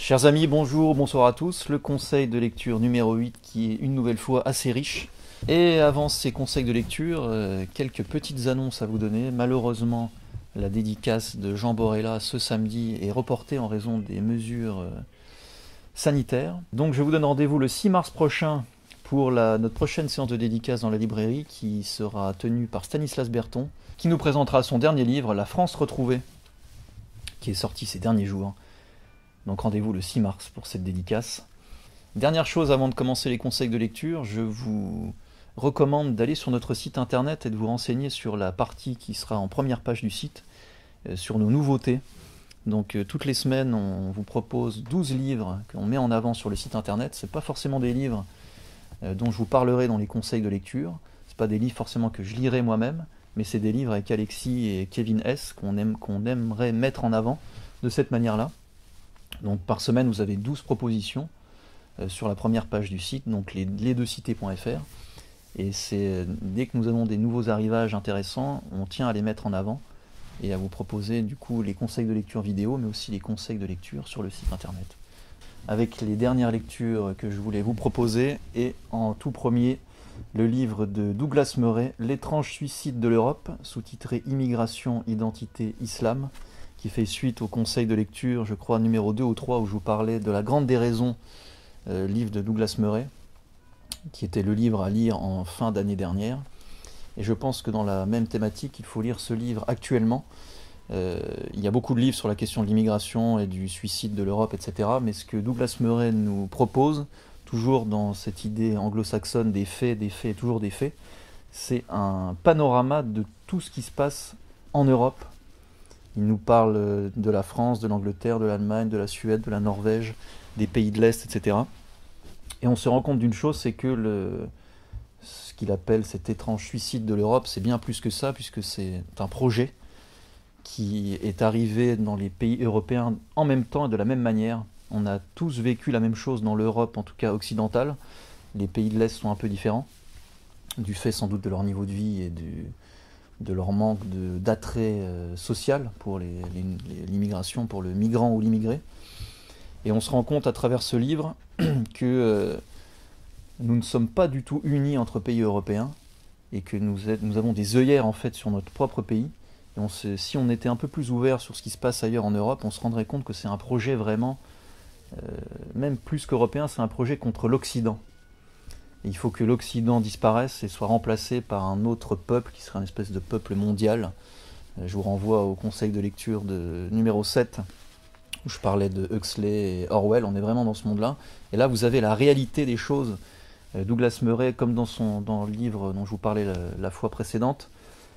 Chers amis, bonjour, bonsoir à tous. Le conseil de lecture numéro 8 qui est une nouvelle fois assez riche. Et avant ces conseils de lecture, quelques petites annonces à vous donner. Malheureusement, la dédicace de Jean Borella ce samedi est reportée en raison des mesures sanitaires. Donc je vous donne rendez-vous le 6 mars prochain pour notre prochaine séance de dédicace dans la librairie qui sera tenue par Stanislas Berton, qui nous présentera son dernier livre, La France retrouvée, qui est sorti ces derniers jours. Donc rendez-vous le 6 mars pour cette dédicace. Dernière chose avant de commencer les conseils de lecture, je vous recommande d'aller sur notre site internet et de vous renseigner sur la partie qui sera en première page du site, sur nos nouveautés. Donc toutes les semaines, on vous propose 12 livres qu'on met en avant sur le site internet. Ce n'est pas forcément des livres dont je vous parlerai dans les conseils de lecture. Ce n'est pas des livres forcément que je lirai moi-même, mais c'est des livres avec Alexis et Kevin S. qu'on aimerait mettre en avant de cette manière-là. Donc par semaine, vous avez 12 propositions sur la première page du site, donc lesdeuxcités.fr. Et dès que nous avons des nouveaux arrivages intéressants, on tient à les mettre en avant et à vous proposer du coup les conseils de lecture vidéo, mais aussi les conseils de lecture sur le site internet. Avec les dernières lectures que je voulais vous proposer, et en tout premier, le livre de Douglas Murray, L'étrange suicide de l'Europe, sous-titré Immigration, identité, islam, qui fait suite au conseil de lecture, je crois, numéro 2 ou 3, où je vous parlais de La Grande Déraison, livre de Douglas Murray, qui était le livre à lire en fin d'année dernière. Et je pense que dans la même thématique, il faut lire ce livre actuellement. Il y a beaucoup de livres sur la question de l'immigration et du suicide de l'Europe, etc. Mais ce que Douglas Murray nous propose, toujours dans cette idée anglo-saxonne des faits et toujours des faits, c'est un panorama de tout ce qui se passe en Europe. Il nous parle de la France, de l'Angleterre, de l'Allemagne, de la Suède, de la Norvège, des pays de l'Est, etc. Et on se rend compte d'une chose, c'est que ce qu'il appelle cet étrange suicide de l'Europe, c'est bien plus que ça, puisque c'est un projet qui est arrivé dans les pays européens en même temps et de la même manière. On a tous vécu la même chose dans l'Europe, en tout cas occidentale. Les pays de l'Est sont un peu différents, du fait sans doute de leur niveau de vie et de leur manque d'attrait social pour l'immigration, pour le migrant ou l'immigré. Et on se rend compte à travers ce livre que nous ne sommes pas du tout unis entre pays européens et que nous avons des œillères en fait sur notre propre pays. Et si on était un peu plus ouvert sur ce qui se passe ailleurs en Europe, on se rendrait compte que c'est un projet vraiment, même plus qu'européen, c'est un projet contre l'Occident. Et il faut que l'Occident disparaisse et soit remplacé par un autre peuple qui serait une espèce de peuple mondial. Je vous renvoie au conseil de lecture de numéro 7 où je parlais de Huxley et Orwell. On est vraiment dans ce monde-là. Et là, vous avez la réalité des choses. Douglas Murray, comme dans le livre dont je vous parlais la fois précédente,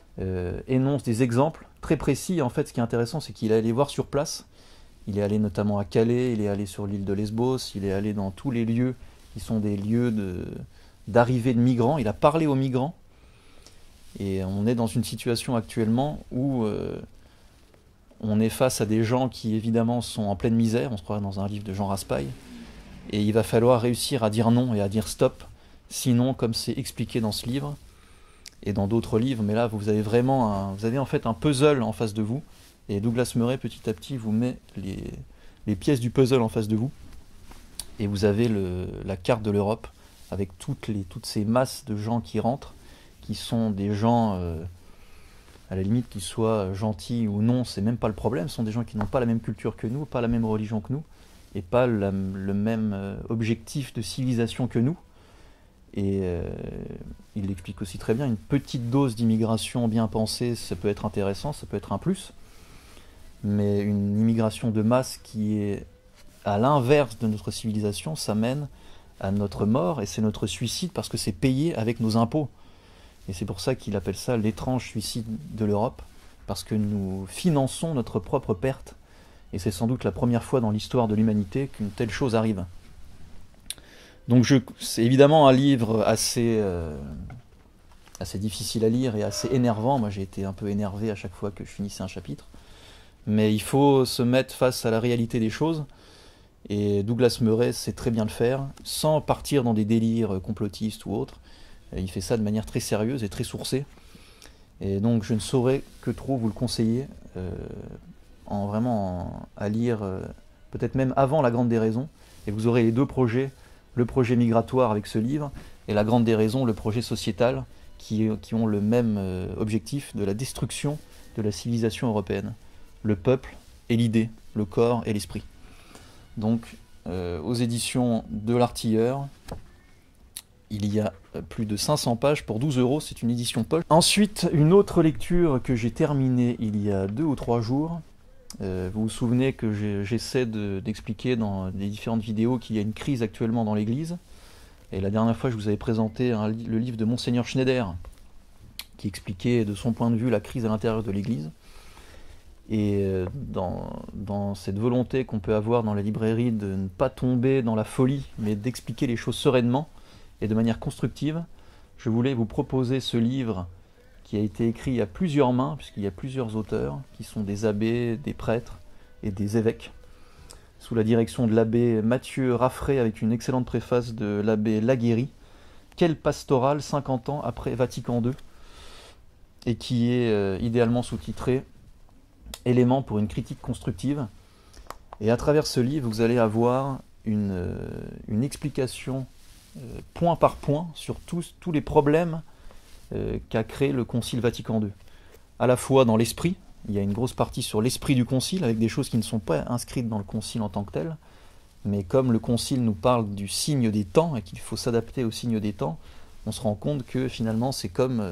énonce des exemples très précis. En fait, ce qui est intéressant, c'est qu'il est allé voir sur place. Il est allé notamment à Calais, il est allé sur l'île de Lesbos, il est allé dans tous les lieux qui sont des lieux d'arrivée de migrants. Il a parlé aux migrants. Et on est dans une situation actuellement où on est face à des gens qui évidemment sont en pleine misère. On se croirait dans un livre de Jean Raspail. Et il va falloir réussir à dire non et à dire stop. Sinon, comme c'est expliqué dans ce livre et dans d'autres livres, mais là vous avez vraiment vous avez en fait un puzzle en face de vous. Et Douglas Murray petit à petit vous met les pièces du puzzle en face de vous. Et vous avez la carte de l'Europe avec toutes ces masses de gens qui rentrent, qui sont des gens, à la limite qu'ils soient gentils ou non, c'est même pas le problème, ce sont des gens qui n'ont pas la même culture que nous, pas la même religion que nous, et pas le même objectif de civilisation que nous. Et il l'explique aussi très bien, une petite dose d'immigration bien pensée, ça peut être intéressant, ça peut être un plus, mais une immigration de masse qui est à l'inverse de notre civilisation, ça mène à notre mort et c'est notre suicide parce que c'est payé avec nos impôts. Et c'est pour ça qu'il appelle ça l'étrange suicide de l'Europe, parce que nous finançons notre propre perte. Et c'est sans doute la première fois dans l'histoire de l'humanité qu'une telle chose arrive. Donc c'est évidemment un livre assez difficile à lire et assez énervant. Moi j'ai été un peu énervé à chaque fois que je finissais un chapitre. Mais il faut se mettre face à la réalité des choses. Et Douglas Murray sait très bien le faire, sans partir dans des délires complotistes ou autres. Il fait ça de manière très sérieuse et très sourcée. Et donc je ne saurais que trop vous le conseiller, à lire peut-être même avant La Grande Déraison, et vous aurez les deux projets, le projet migratoire avec ce livre, et La Grande Déraison, le projet sociétal, qui ont le même objectif de la destruction de la civilisation européenne. Le peuple et l'idée, le corps et l'esprit. Donc, aux éditions de l'Artilleur, il y a plus de 500 pages pour 12 €, c'est une édition poche. Ensuite, une autre lecture que j'ai terminée il y a 2 ou 3 jours. Vous vous souvenez que j'essaie d'expliquer dans les différentes vidéos qu'il y a une crise actuellement dans l'Église. Et la dernière fois, je vous avais présenté le livre de Monseigneur Schneider, qui expliquait de son point de vue la crise à l'intérieur de l'Église. Et dans cette volonté qu'on peut avoir dans la librairie de ne pas tomber dans la folie, mais d'expliquer les choses sereinement et de manière constructive, je voulais vous proposer ce livre qui a été écrit à plusieurs mains, puisqu'il y a plusieurs auteurs, qui sont des abbés, des prêtres et des évêques, sous la direction de l'abbé Mathieu Raffray, avec une excellente préface de l'abbé Laguéry, Quelle pastorale 50 ans après Vatican II, et qui est idéalement sous-titré Éléments pour une critique constructive. Et à travers ce livre, vous allez avoir une explication point par point sur tous les problèmes qu'a créé le Concile Vatican II. À la fois dans l'esprit, il y a une grosse partie sur l'esprit du Concile, avec des choses qui ne sont pas inscrites dans le Concile en tant que tel, mais comme le Concile nous parle du signe des temps, et qu'il faut s'adapter au signe des temps, on se rend compte que finalement c'est comme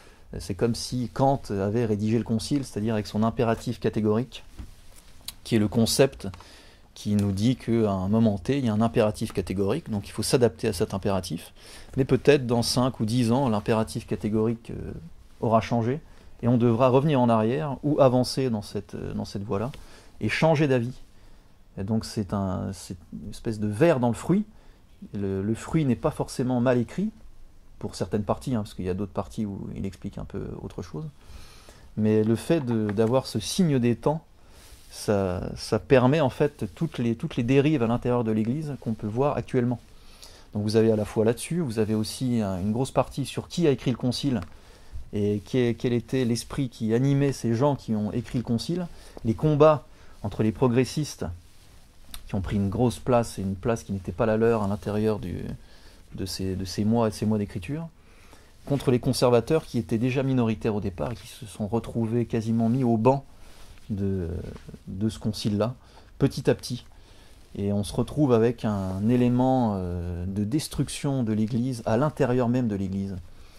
si Kant avait rédigé le Concile, c'est-à-dire avec son impératif catégorique, qui est le concept qui nous dit qu'à un moment T, il y a un impératif catégorique, donc il faut s'adapter à cet impératif. Mais peut-être dans 5 ou 10 ans, l'impératif catégorique aura changé, et on devra revenir en arrière ou avancer dans cette voie-là, et changer d'avis. Et donc c'est une espèce de ver dans le fruit. Le fruit n'est pas forcément mal écrit, pour certaines parties, parce qu'il y a d'autres parties où il explique un peu autre chose. Mais le fait d'avoir ce signe des temps, ça permet en fait toutes les dérives à l'intérieur de l'Église qu'on peut voir actuellement. Donc vous avez à la fois là-dessus, vous avez aussi une grosse partie sur qui a écrit le Concile, et quel était l'esprit qui animait ces gens qui ont écrit le Concile, les combats entre les progressistes, qui ont pris une grosse place, et une place qui n'était pas la leur à l'intérieur de ces mois et de ces mois d'écriture, contre les conservateurs qui étaient déjà minoritaires au départ et qui se sont retrouvés quasiment mis au banc de ce concile-là, petit à petit. Et on se retrouve avec un élément de destruction de l'Église à l'intérieur même de l'Église.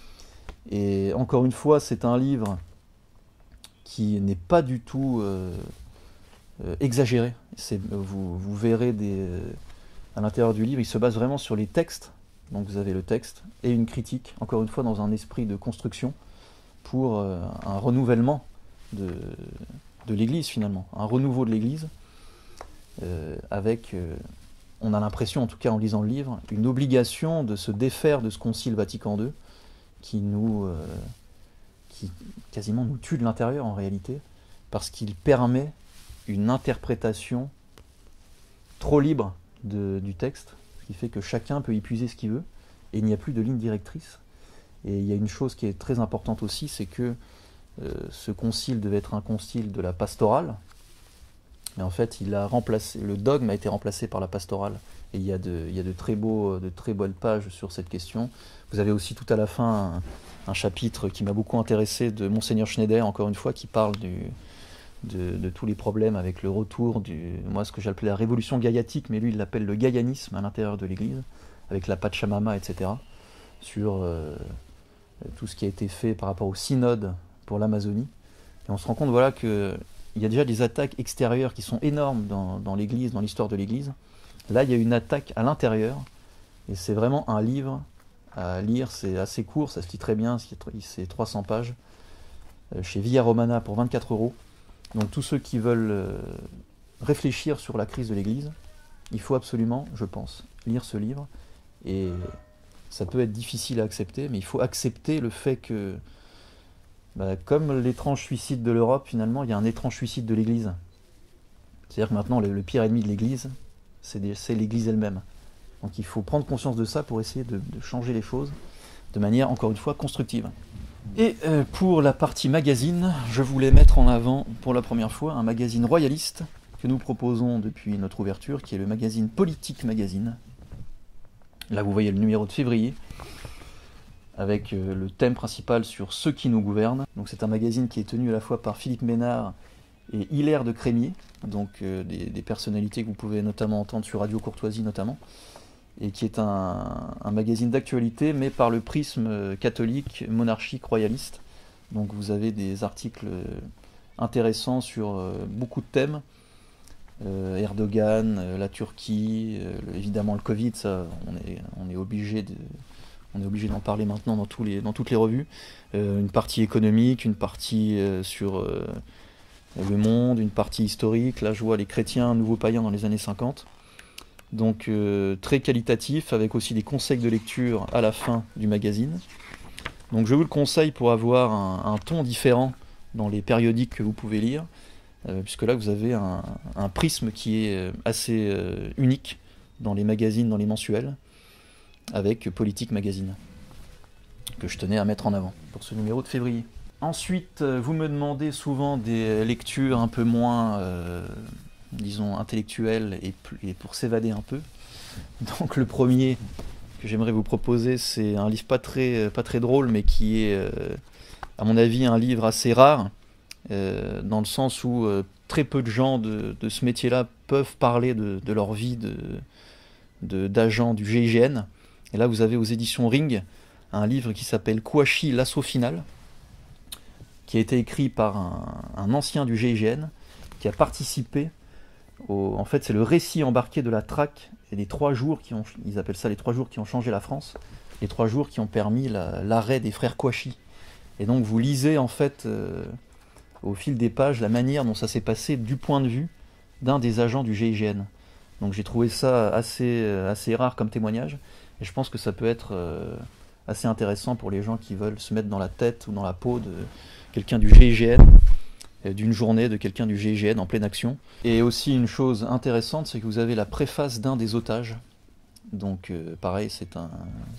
Et encore une fois, c'est un livre qui n'est pas du tout exagéré. Vous verrez à l'intérieur du livre, il se base vraiment sur les textes. Donc vous avez le texte et une critique, encore une fois dans un esprit de construction, pour un renouvellement de l'Église finalement, un renouveau de l'Église, avec, on a l'impression, en tout cas en lisant le livre, une obligation de se défaire de ce Concile Vatican II qui quasiment nous tue de l'intérieur en réalité, parce qu'il permet une interprétation trop libre du texte, ce qui fait que chacun peut y puiser ce qu'il veut, et il n'y a plus de ligne directrice. Et il y a une chose qui est très importante aussi, c'est que ce concile devait être un concile de la pastorale, mais en fait le dogme a été remplacé par la pastorale, et il y a de très belles pages sur cette question. Vous avez aussi tout à la fin un chapitre qui m'a beaucoup intéressé de Monseigneur Schneider, encore une fois, qui parle de tous les problèmes avec le retour ce que j'appelais la révolution gaillatique, mais lui il l'appelle le gaillanisme à l'intérieur de l'Église, avec la Pachamama, etc., sur tout ce qui a été fait par rapport au synode pour l'Amazonie. Et on se rend compte qu'il y a déjà des attaques extérieures qui sont énormes dans l'Église, dans l'histoire de l'Église. Là, il y a une attaque à l'intérieur, et c'est vraiment un livre à lire, c'est assez court, ça se lit très bien, c'est 300 pages, chez Via Romana pour 24 €. Donc tous ceux qui veulent réfléchir sur la crise de l'Église, il faut absolument, je pense, lire ce livre. Et ça peut être difficile à accepter, mais il faut accepter le fait que, comme l'étrange suicide de l'Europe, finalement, il y a un étrange suicide de l'Église. C'est-à-dire que maintenant, le pire ennemi de l'Église, c'est l'Église elle-même. Donc il faut prendre conscience de ça pour essayer de changer les choses de manière, encore une fois, constructive. Et pour la partie magazine, je voulais mettre en avant pour la première fois un magazine royaliste que nous proposons depuis notre ouverture, qui est le magazine Politique Magazine. Là, vous voyez le numéro de février, avec le thème principal sur ceux qui nous gouvernent. Donc c'est un magazine qui est tenu à la fois par Philippe Ménard et Hilaire de Crémier, donc des personnalités que vous pouvez notamment entendre sur Radio Courtoisie notamment, et qui est un magazine d'actualité, mais par le prisme catholique, monarchique, royaliste. Donc vous avez des articles intéressants sur beaucoup de thèmes, Erdogan, la Turquie, évidemment le Covid, ça on est obligé d'en parler maintenant dans toutes les revues. Une partie économique, une partie sur le monde, une partie historique. Là je vois les chrétiens, nouveaux païens dans les années 50. Donc très qualitatif, avec aussi des conseils de lecture à la fin du magazine. Donc je vous le conseille pour avoir un ton différent dans les périodiques que vous pouvez lire, puisque là vous avez un prisme qui est assez unique dans les magazines, dans les mensuels, avec Politique Magazine, que je tenais à mettre en avant pour ce numéro de février. Ensuite, vous me demandez souvent des lectures un peu moins, disons, intellectuelles et pour s'évader un peu. Donc le premier que j'aimerais vous proposer, c'est un livre pas très drôle, mais qui est, à mon avis, un livre assez rare, dans le sens où très peu de gens de ce métier-là peuvent parler de leur vie d'agent du GIGN. Et là, vous avez aux éditions Ring un livre qui s'appelle Kouachi, l'assaut final, qui a été écrit par un ancien du GIGN, qui a participé en fait, c'est le récit embarqué de la traque et les 3 jours ils appellent ça les 3 jours qui ont changé la France, les 3 jours qui ont permis l'arrêt des frères Kouachi. Et donc vous lisez en fait au fil des pages la manière dont ça s'est passé du point de vue d'un des agents du GIGN. Donc j'ai trouvé ça assez rare comme témoignage, et je pense que ça peut être assez intéressant pour les gens qui veulent se mettre dans la tête ou dans la peau de quelqu'un du GIGN, d'une journée de quelqu'un du GIGN en pleine action. Et aussi une chose intéressante, c'est que vous avez la préface d'un des otages. Donc pareil, c'est un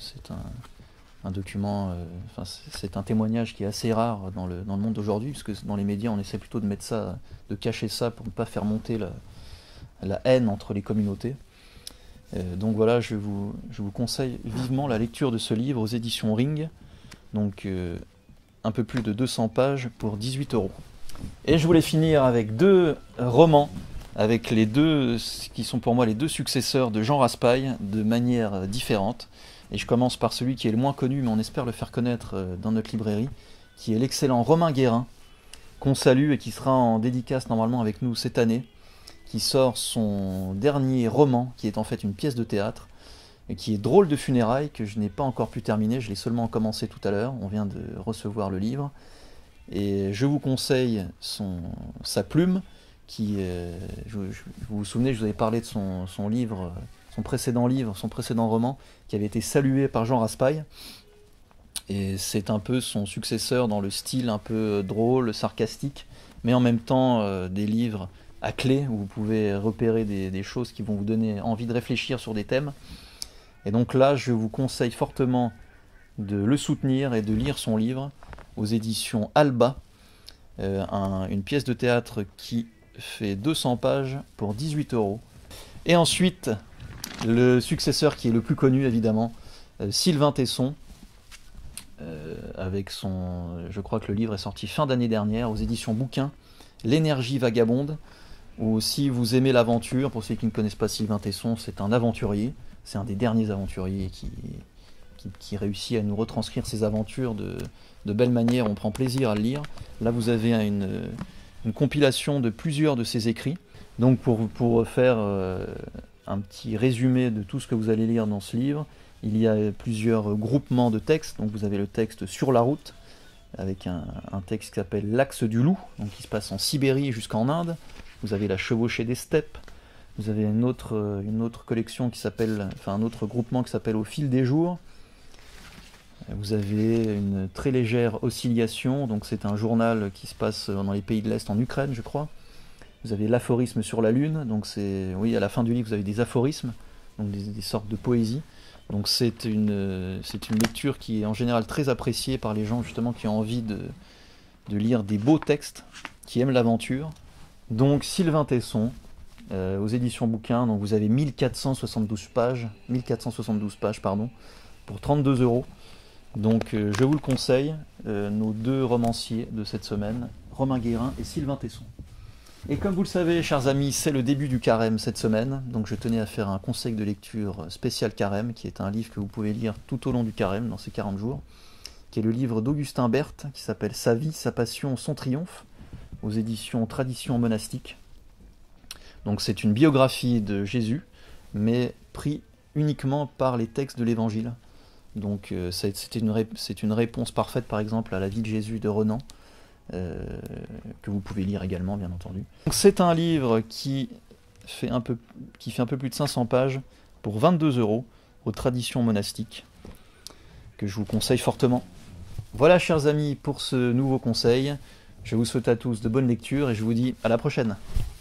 document, c'est un témoignage qui est assez rare dans le monde d'aujourd'hui, parce que dans les médias on essaie plutôt de cacher ça pour ne pas faire monter la haine entre les communautés. Donc voilà, je vous conseille vivement la lecture de ce livre aux éditions Ring, donc un peu plus de 200 pages pour 18 €. Et je voulais finir avec 2 romans, avec les 2 qui sont pour moi les 2 successeurs de Jean Raspail, de manière différente. Et je commence par celui qui est le moins connu, mais on espère le faire connaître dans notre librairie, qui est l'excellent Romain Guérin, qu'on salue et qui sera en dédicace normalement avec nous cette année, qui sort son dernier roman, qui est en fait une pièce de théâtre, et qui est Drôle de funérailles, que je n'ai pas encore pu terminer, je l'ai seulement commencé tout à l'heure, on vient de recevoir le livre. Et je vous conseille sa plume, qui, vous vous souvenez, je vous avais parlé de son livre, son précédent roman, qui avait été salué par Jean Raspail. Et c'est un peu son successeur dans le style un peu drôle, sarcastique, mais en même temps des livres à clé, où vous pouvez repérer des choses qui vont vous donner envie de réfléchir sur des thèmes. Et donc là, je vous conseille fortement de le soutenir et de lire son livre, aux éditions Alba, une pièce de théâtre qui fait 200 pages pour 18 €. Et ensuite, le successeur qui est le plus connu évidemment, Sylvain Tesson, avec je crois que le livre est sorti fin d'année dernière, aux éditions Bouquin, L'énergie vagabonde, où si vous aimez l'aventure, pour ceux qui ne connaissent pas Sylvain Tesson, c'est un aventurier, c'est un des derniers aventuriers qui réussit à nous retranscrire ses aventures de belle manière, on prend plaisir à le lire. Là vous avez une compilation de plusieurs de ses écrits. Donc pour faire un petit résumé de tout ce que vous allez lire dans ce livre, il y a plusieurs groupements de textes. Donc vous avez le texte Sur la route, avec un texte qui s'appelle L'Axe du loup, donc qui se passe en Sibérie jusqu'en Inde. Vous avez La chevauchée des steppes. Vous avez une autre collection qui s'appelle, un autre groupement qui s'appelle Au fil des jours. Vous avez une très légère oscillation, donc c'est un journal qui se passe dans les pays de l'Est, en Ukraine, je crois. Vous avez l'aphorisme sur la lune, donc oui, à la fin du livre, vous avez des aphorismes, donc des sortes de poésie. Donc c'est une lecture qui est en général très appréciée par les gens justement qui ont envie de lire des beaux textes, qui aiment l'aventure. Donc Sylvain Tesson, aux éditions bouquins. Donc vous avez 1472 pages, pardon, pour 32 euros. Donc je vous le conseille, nos deux romanciers de cette semaine, Romain Guérin et Sylvain Tesson. Et comme vous le savez, chers amis, c'est le début du carême cette semaine, donc je tenais à faire un conseil de lecture spécial carême, qui est un livre que vous pouvez lire tout au long du carême, dans ces 40 jours, qui est le livre d'Augustin Berthe, qui s'appelle « Sa vie, sa passion, son triomphe », aux éditions Tradition monastique. Donc c'est une biographie de Jésus, mais pris uniquement par les textes de l'Évangile. Donc c'est une réponse parfaite, par exemple, à la vie de Jésus de Renan, que vous pouvez lire également, bien entendu. C'est un livre qui fait un peu plus de 500 pages pour 22 euros aux Traditions monastiques, que je vous conseille fortement. Voilà, chers amis, pour ce nouveau conseil. Je vous souhaite à tous de bonnes lectures et je vous dis à la prochaine.